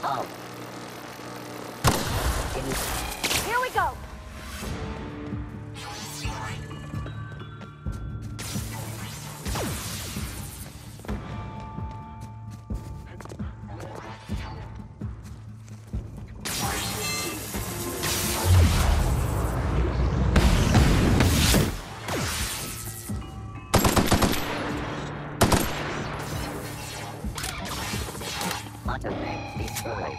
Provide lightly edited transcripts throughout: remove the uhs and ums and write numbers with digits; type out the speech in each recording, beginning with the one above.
Oh. Here we go! Artifact destroyed.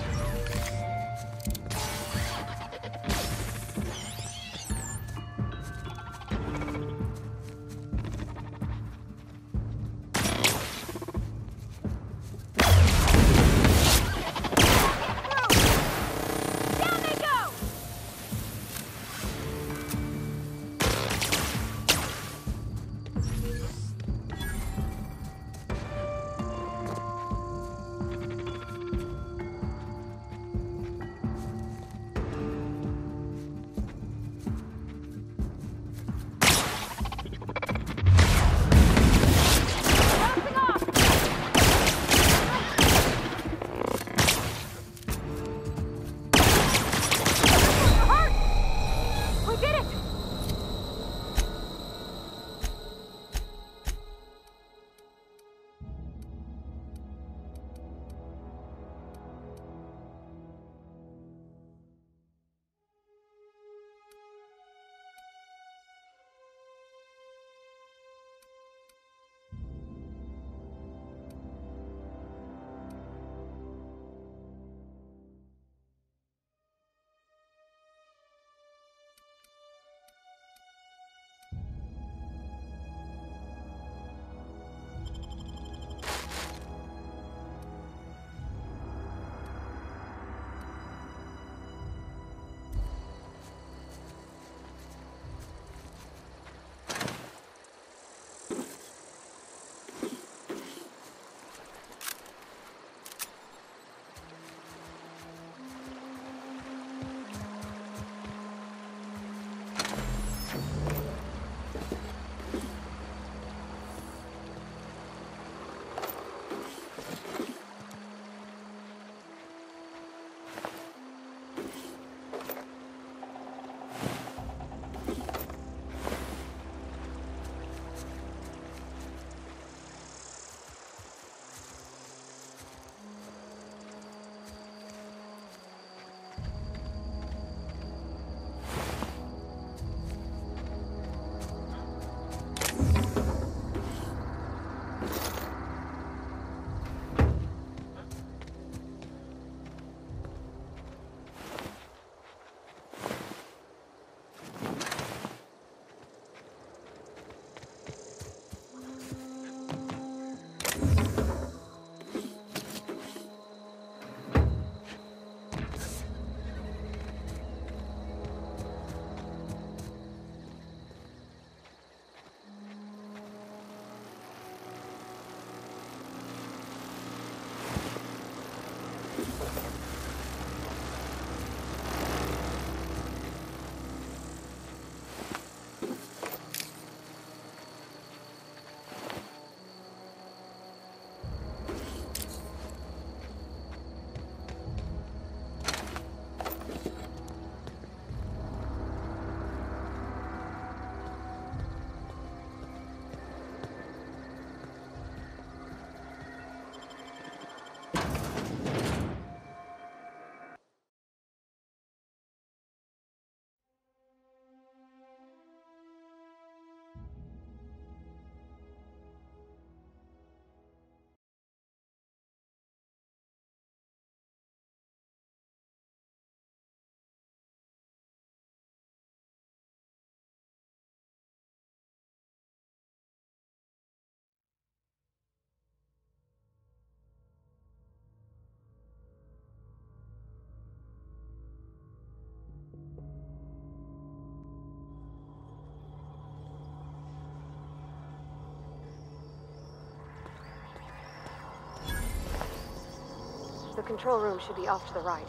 The control room should be off to the right.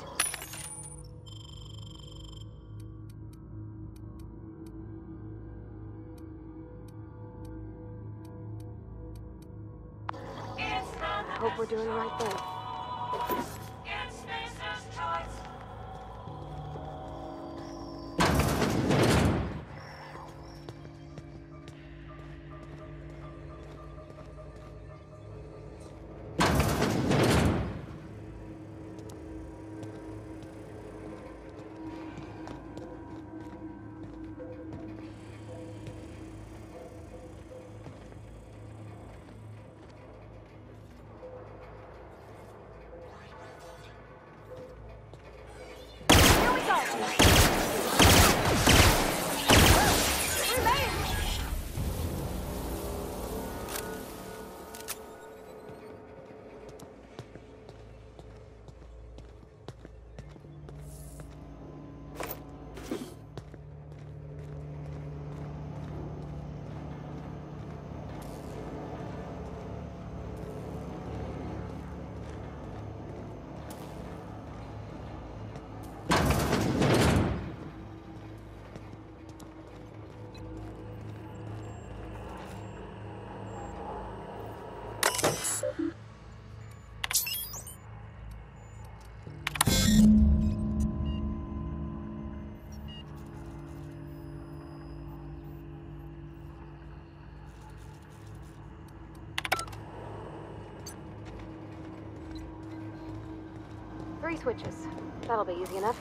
I hope we're doing the right thing. 3 switches. That'll be easy enough.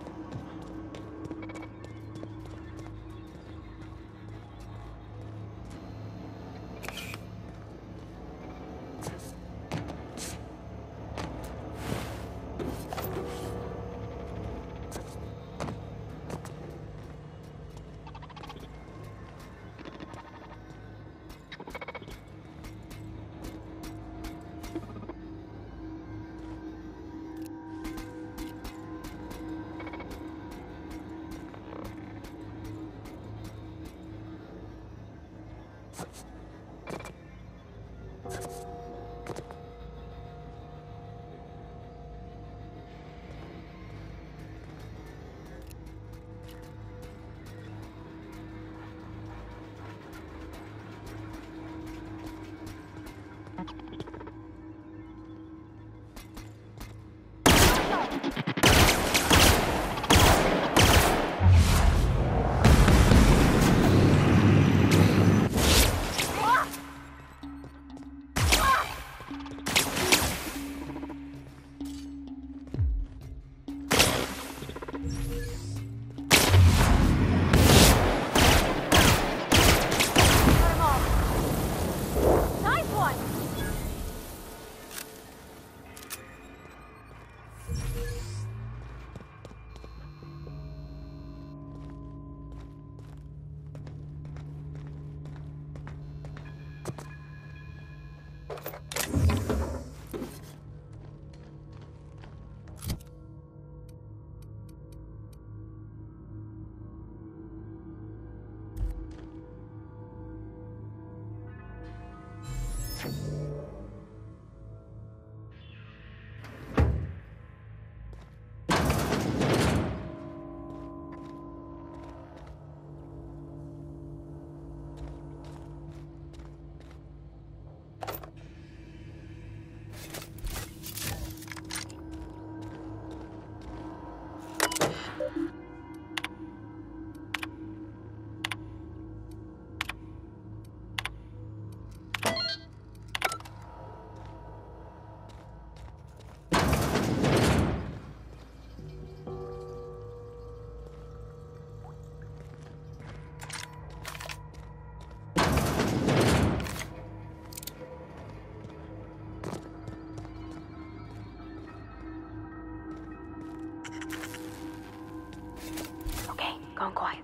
Gone quiet.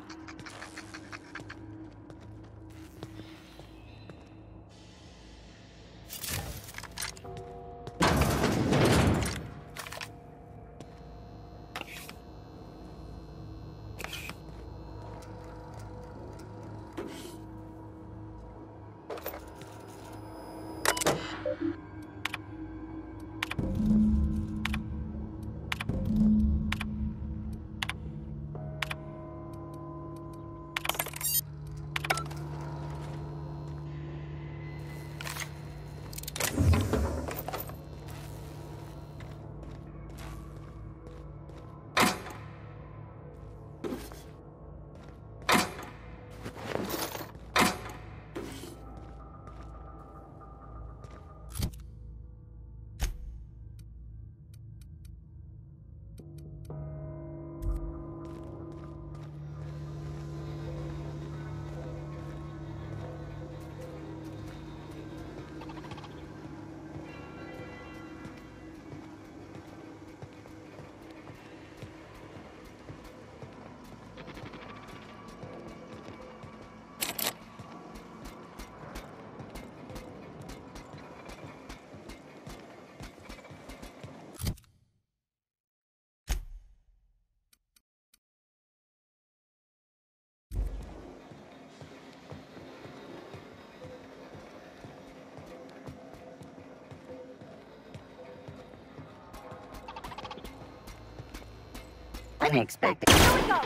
Unexpected. Here we go!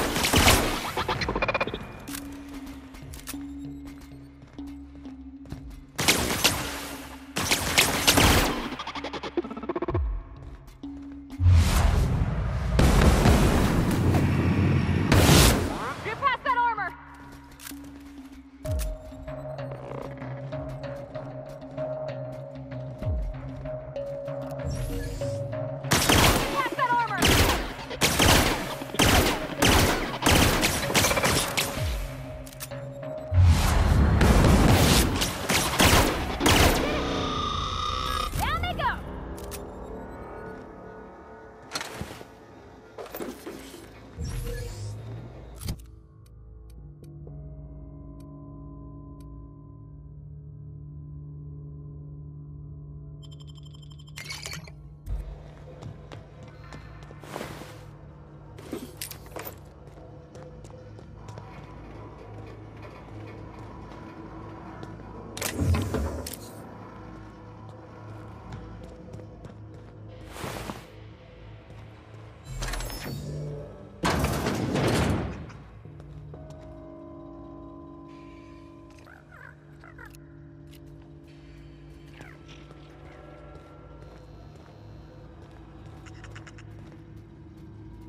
Get past that armor!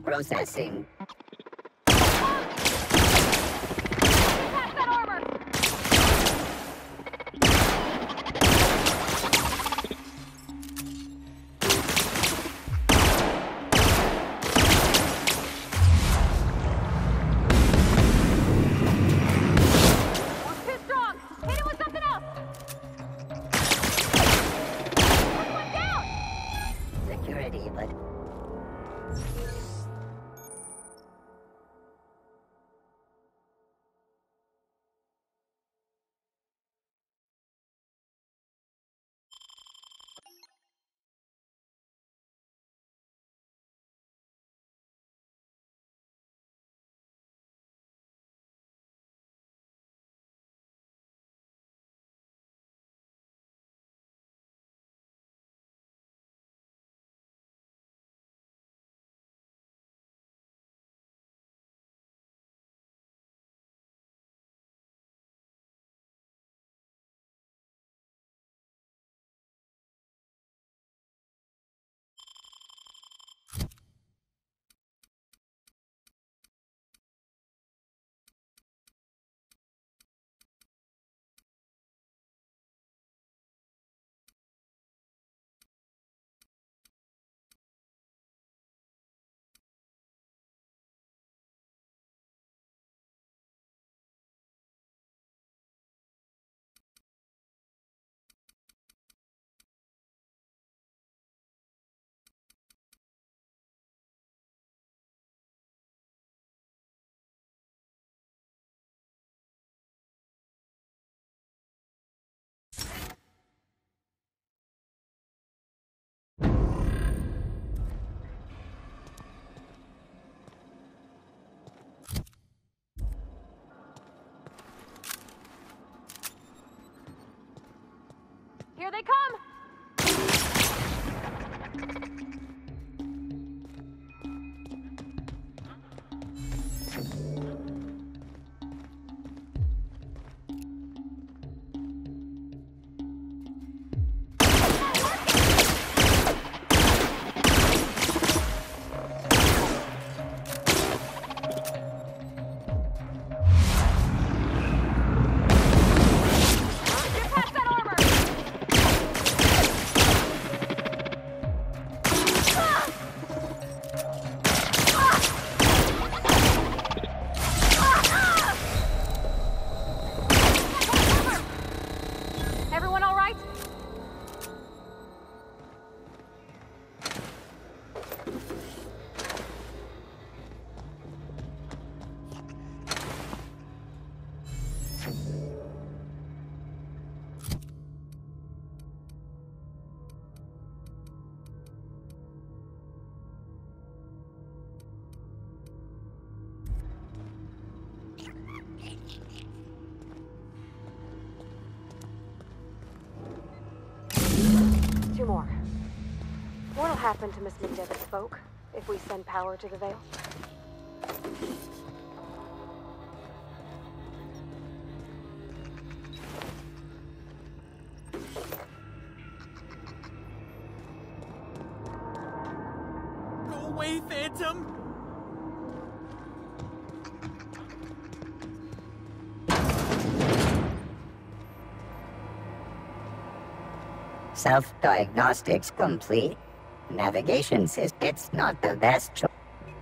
Processing. Get past that armor! We're too strong! Hit it with something else! That's one down! Security, but Here they come! Get past that armor! Everyone all right? Two more. What'll happen to Miss McDevitt's folk if we send power to the Vale? Go away, Phantom! self-diagnostics complete. Navigation system. It's not the best choice.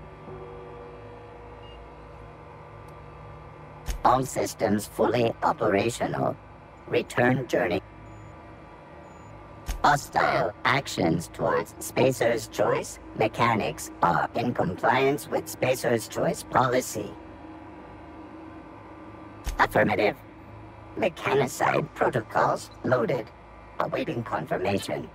All systems fully operational. Return journey. Hostile actions towards Spacer's Choice mechanics are in compliance with Spacer's Choice policy. Affirmative. Mechanicide protocols loaded. Awaiting confirmation.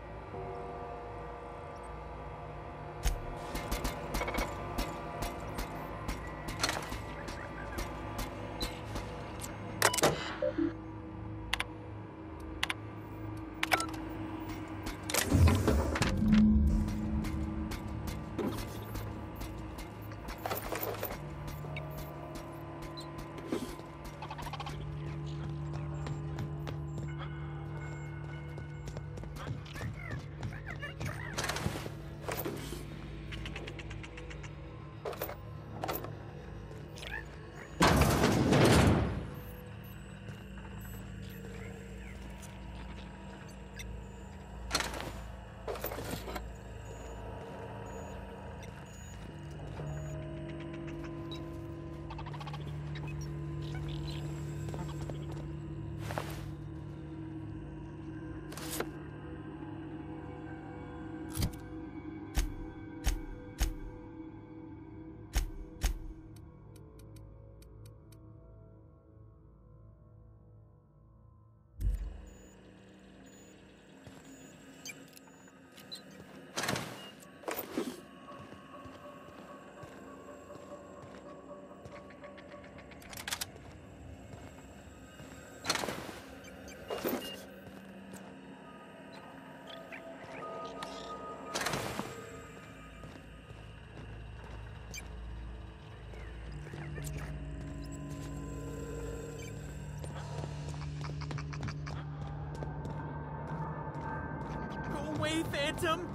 Phantom!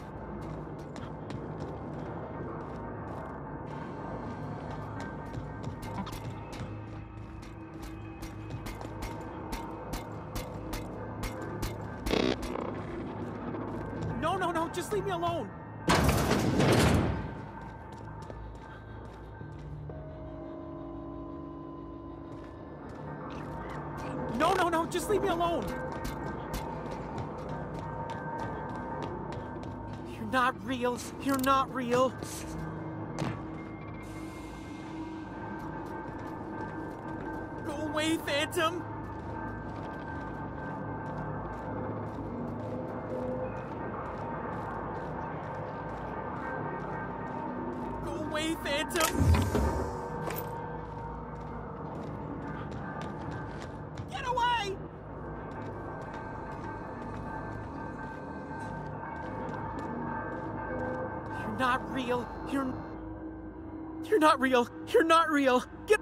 No, no, no, just leave me alone! No, no, no, just leave me alone! You're not real. You're not real. Go away, Phantom! Go away, Phantom! Get away! You're not real. You're not real. You're not real. Get.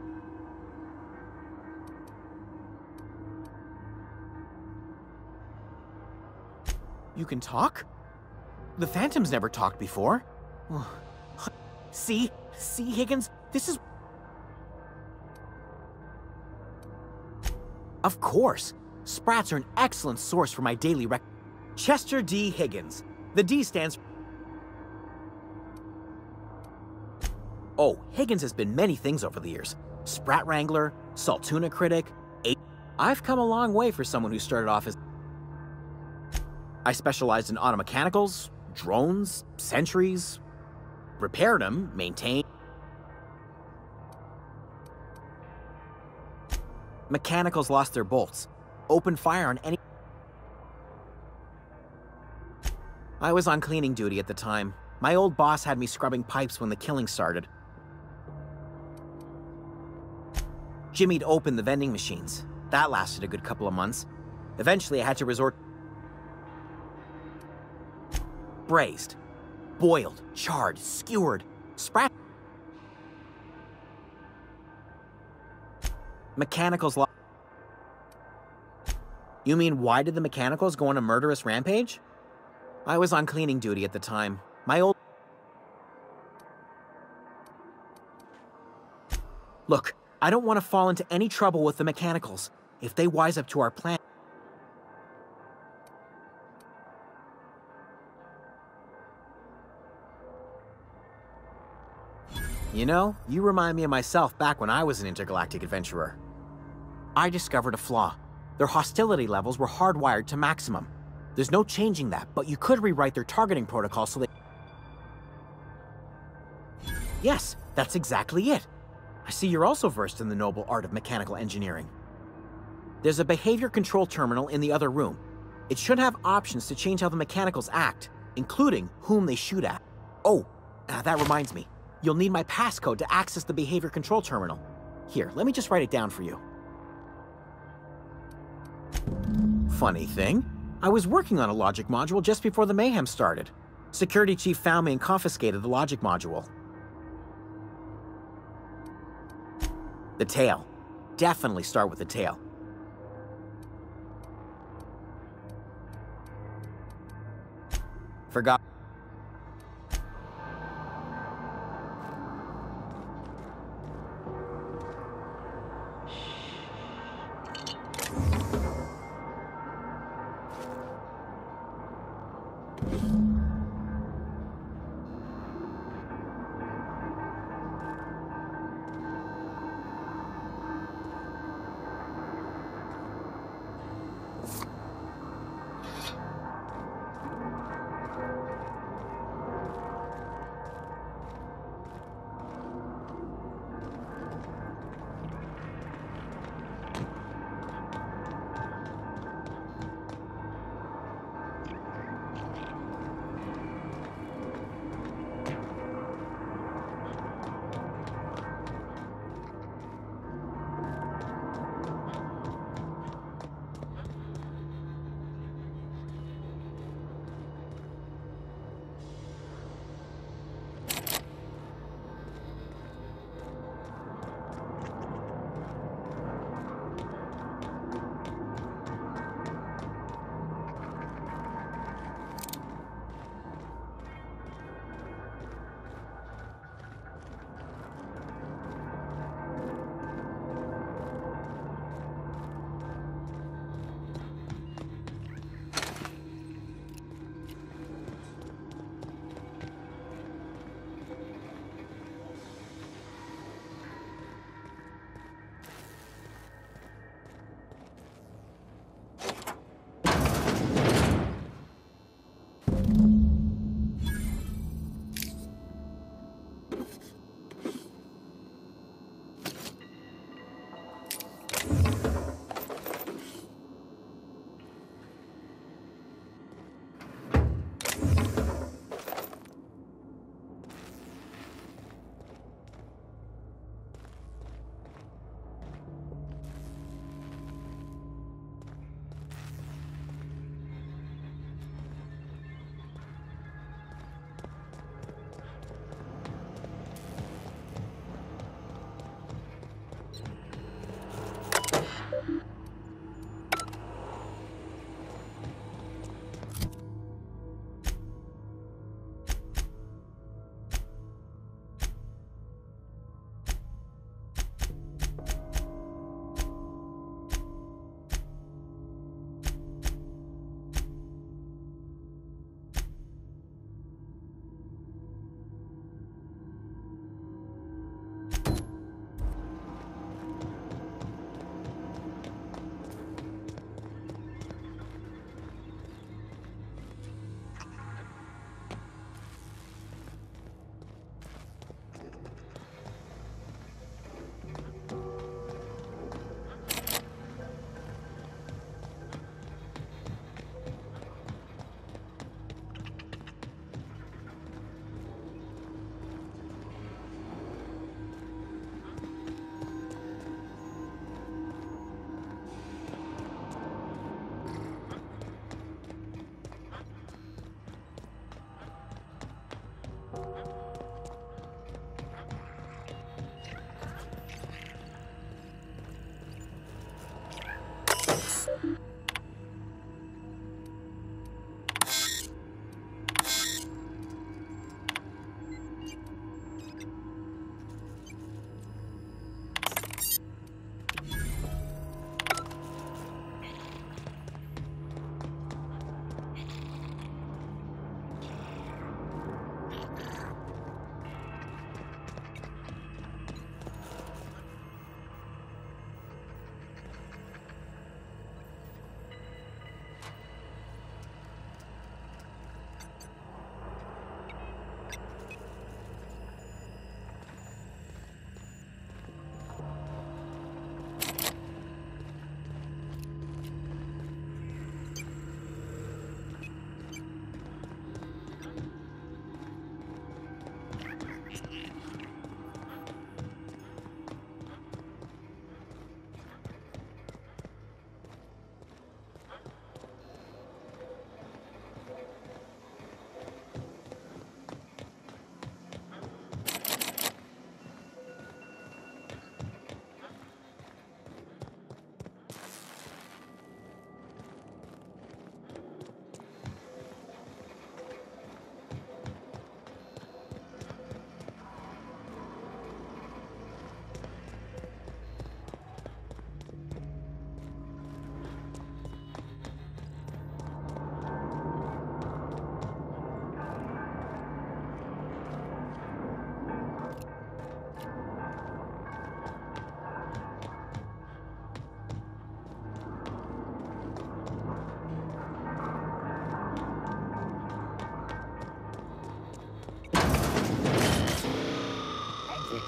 You can talk? The Phantom's never talked before. See, Higgins? This is... Of course. Sprats are an excellent source for my daily Chester D. Higgins. The D stands for... Oh, Higgins has been many things over the years. Sprat Wrangler, Saltuna Critic, I've come a long way for someone who started off as... I specialized in automechanicals, drones, sentries, repaired them, maintained... Mechanicals lost their bolts. Opened fire on any... I was on cleaning duty at the time. My old boss had me scrubbing pipes when the killing started. Jimmy'd opened the vending machines. That lasted a good couple of months. Eventually, I had to resort... Braised. Boiled. Charred. Skewered. Sprat... Mechanicals lost... You mean, why did the Mechanicals go on a murderous rampage? I was on cleaning duty at the time. My old... Look, I don't want to fall into any trouble with the Mechanicals. If they wise up to our plan... You know, you remind me of myself back when I was an intergalactic adventurer. I discovered a flaw. Their hostility levels were hardwired to maximum. There's no changing that, but you could rewrite their targeting protocol so they... Yes, that's exactly it. I see you're also versed in the noble art of mechanical engineering. There's a behavior control terminal in the other room. It should have options to change how the Mechanicals act, including whom they shoot at. Oh, that reminds me. You'll need my passcode to access the behavior control terminal. Here, let me just write it down for you. Funny thing, I was working on a logic module just before the mayhem started. Security chief found me and confiscated the logic module. The tail. Definitely start with the tail. Forgot.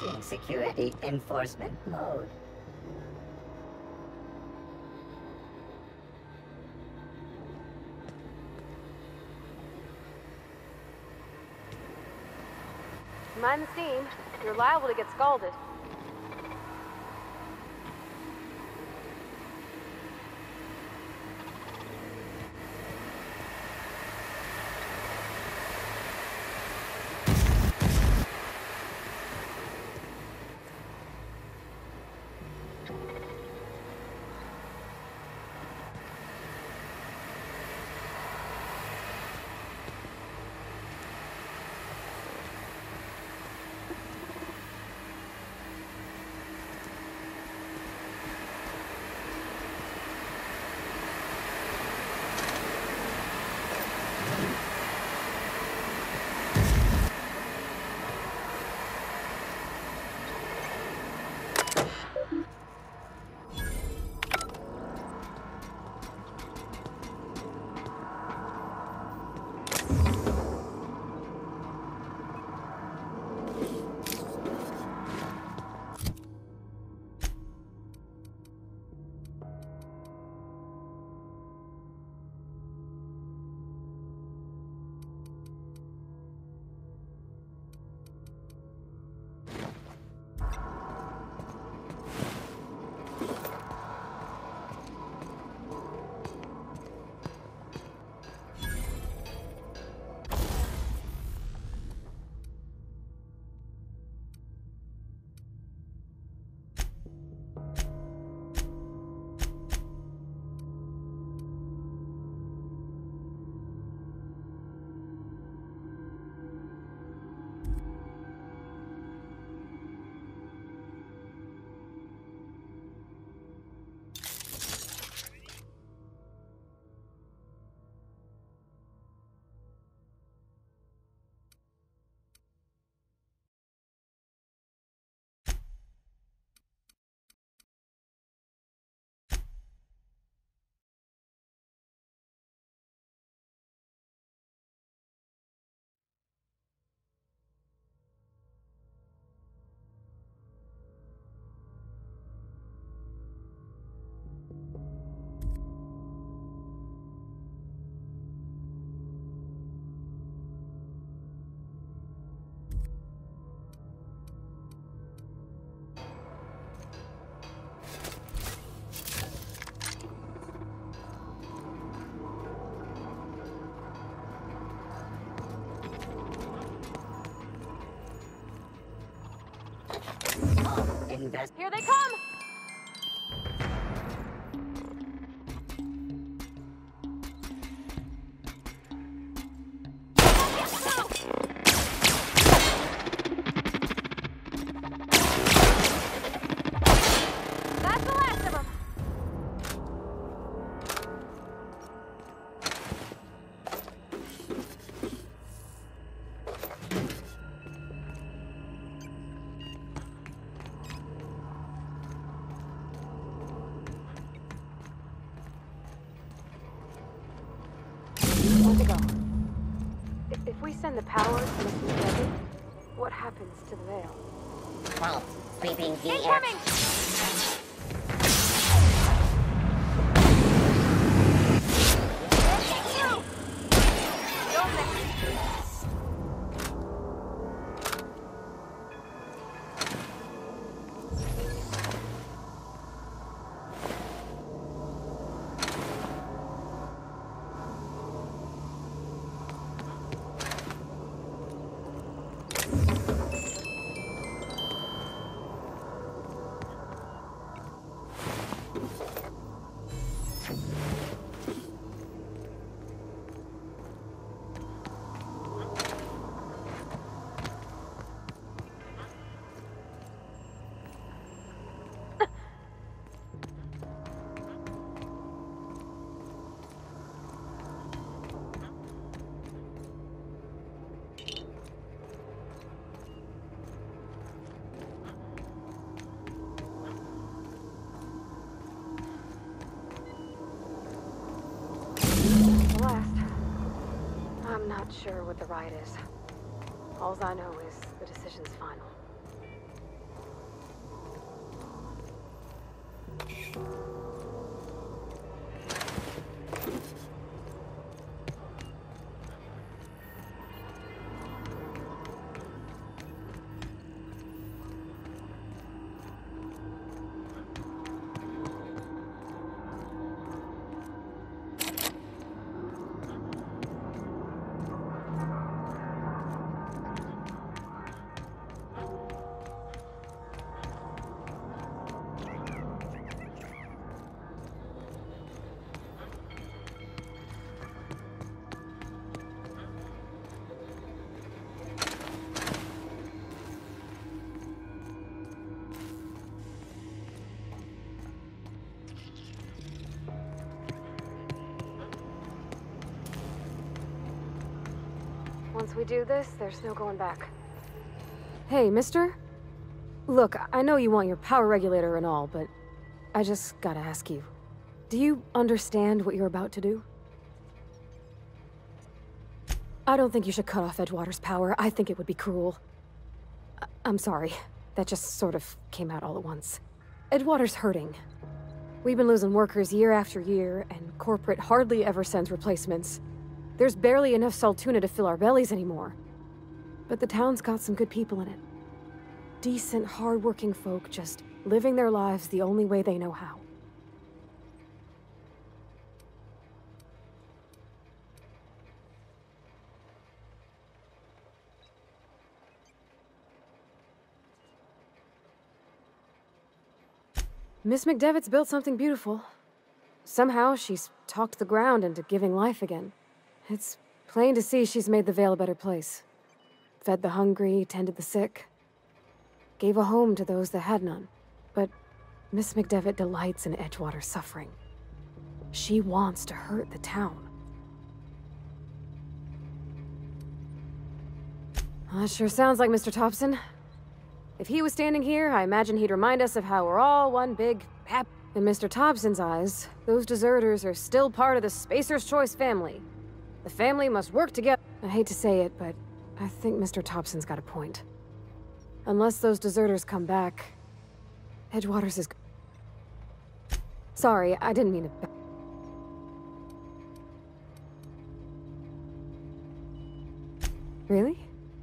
Activating security enforcement mode. Mind the steam. You're liable to get scalded. Invest. Here they come! That's the last of them! Want to go. If we send the power to Mr. Devon, what happens to the veil? Halt. Sweeping the Incoming! Don't miss. I'm not sure what the right is. All I know is the decision's final. Once we do this, there's no going back. Hey, mister? Look, I know you want your power regulator and all, but I just gotta ask you. Do you understand what you're about to do? I don't think you should cut off Edgewater's power. I think it would be cruel. I'm sorry. That just sort of came out all at once. Edgewater's hurting. We've been losing workers year after year, and corporate hardly ever sends replacements. There's barely enough Saltuna to fill our bellies anymore. But the town's got some good people in it. Decent, hard-working folk just living their lives the only way they know how. Miss McDevitt's built something beautiful. Somehow she's talked the ground into giving life again. It's plain to see she's made the Vale a better place. Fed the hungry, tended the sick. Gave a home to those that had none. But Miss McDevitt delights in Edgewater's suffering. She wants to hurt the town. Well, that sure sounds like Mr. Thompson. If he was standing here, I imagine he'd remind us of how we're all one big happy. In Mr. Thompson's eyes, those deserters are still part of the Spacer's Choice family. The family must work together. I hate to say it, but I think Mr. Thompson's got a point. Unless those deserters come back, Edgewater's is... Sorry, I didn't mean to... Really?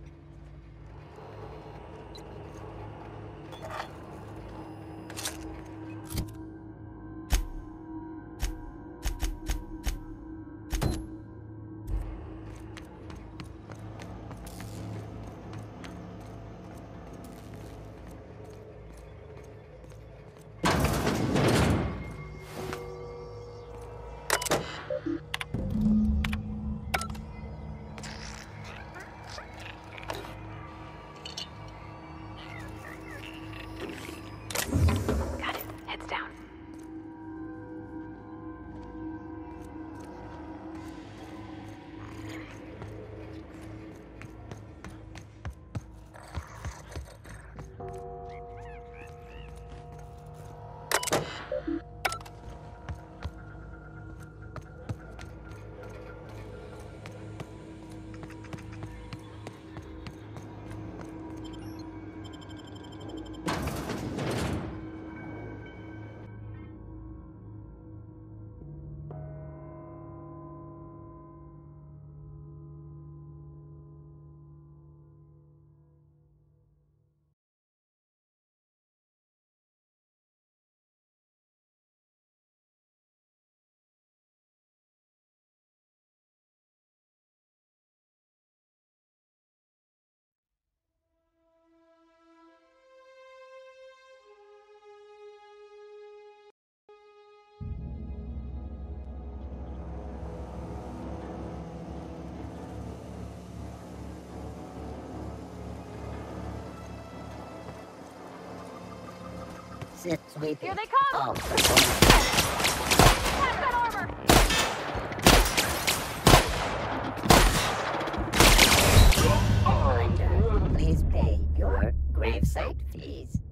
Sit sweeping. Here they come! Oh, Pass that armor! reminder, please pay your gravesite fees.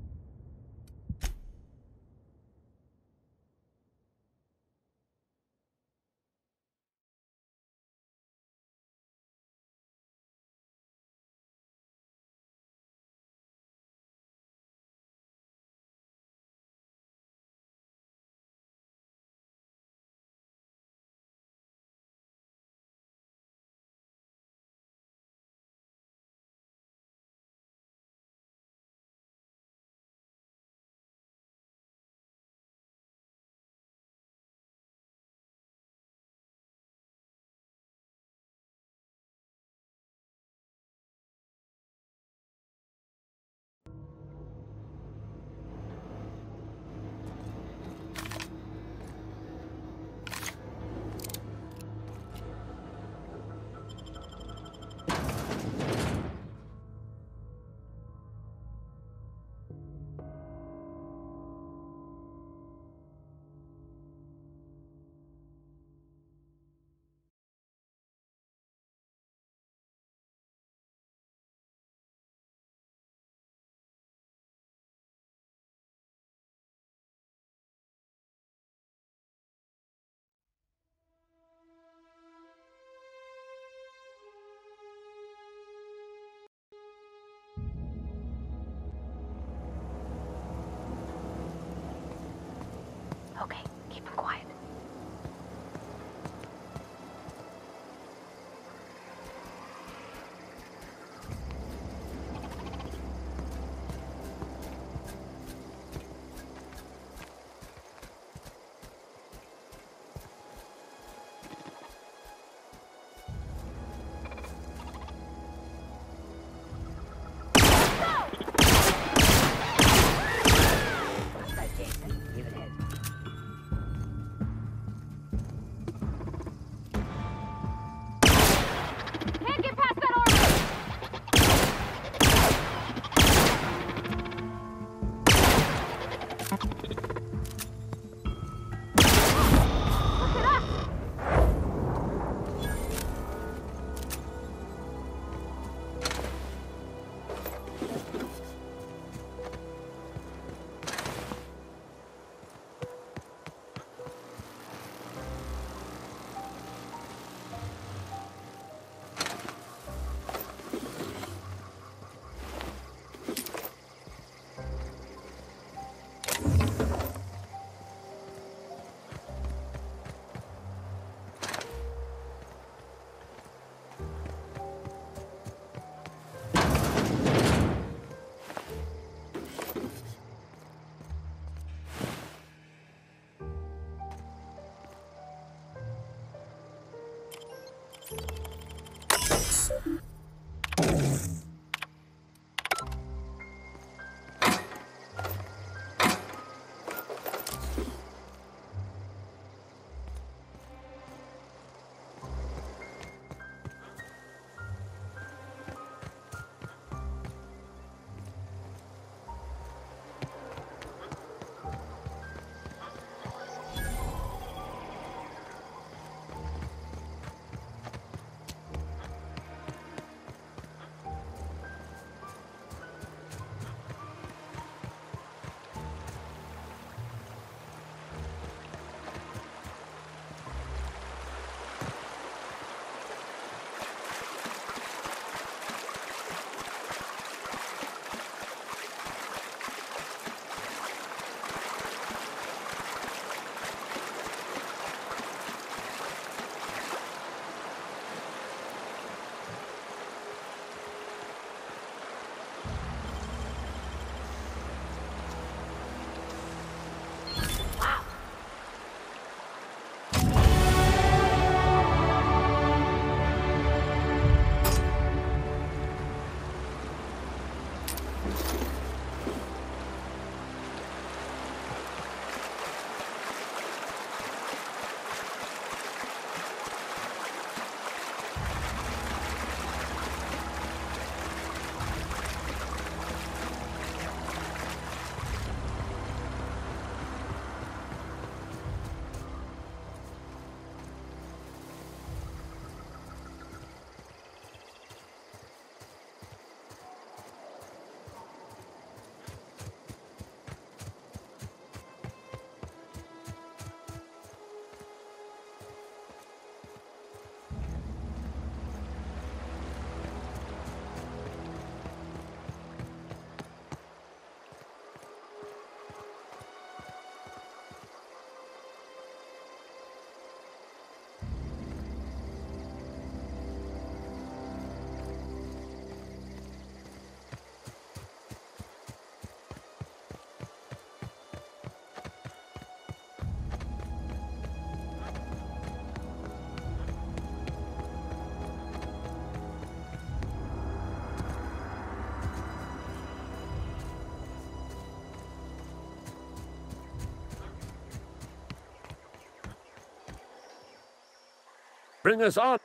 Bring us on.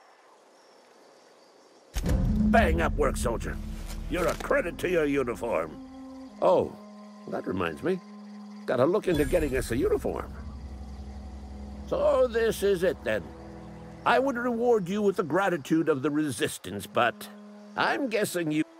Bang up work, soldier. You're a credit to your uniform. Oh, that reminds me. Gotta look into getting us a uniform. So this is it, then. I would reward you with the gratitude of the Resistance, but I'm guessing you...